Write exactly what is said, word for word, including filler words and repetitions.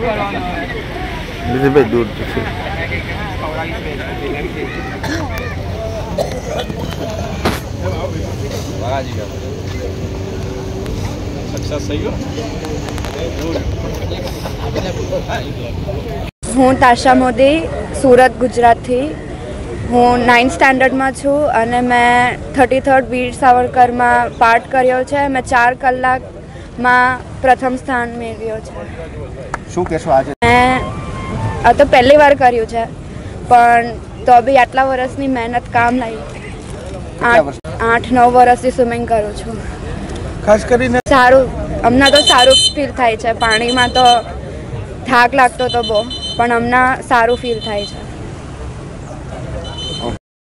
ભાઈ દૂર છે હું તાશા મોદી સુરત ગુજરાતથી હું નાઇન્થ સ્ટેન્ડર્ડમાં છું અને મેં થર્ટી થર્ડ વીર સાવરકરમાં પાઠ કર્યો છે. મેં ચાર કલાકમાં પ્રથમ સ્થાન મેળવ્યો છે. શું કહેશો આજે? મેં આ તો પહેલી વાર કર્યું છે પણ તો બી આટલા વર્ષની મહેનત કામ લાગી. આઠ આઠ નવ વર્ષથી સ્વિમિંગ કરું છું. ખાસ કરીને સારું હમણાં તો સારું ફીલ થાય છે. પાણીમાં તો થાક લાગતો તો બહુ પણ હમણાં સારું ફીલ થાય છે.